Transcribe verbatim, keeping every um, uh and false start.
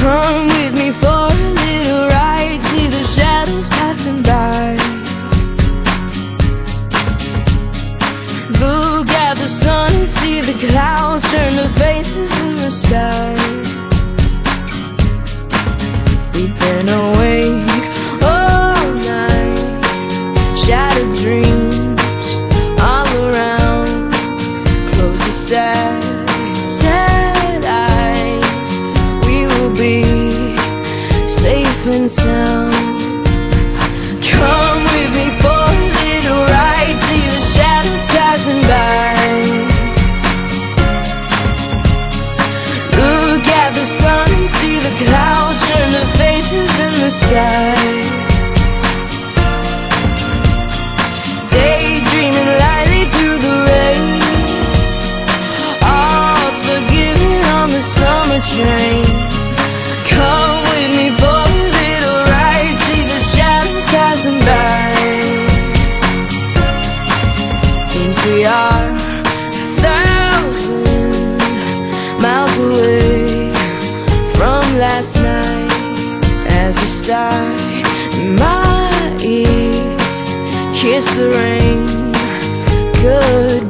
Come with me for a little ride, see the shadows passing by. Look at the sun and see the clouds turn to faces in the sky. We've been awake all night, shattered dreams all around. Close your sad, sad eyes, we will be safe and sound. Come with me for a little ride, see the shadows passing by. Look at the sun and see the clouds turn to faces in the sky. Daydreaming lightly through the rain, all's forgiven on the summer train. Come with me for a little ride, see the shadows passing by. Seems we are a thousand miles away from last night. As a sigh in my ear, kiss the rain goodbye.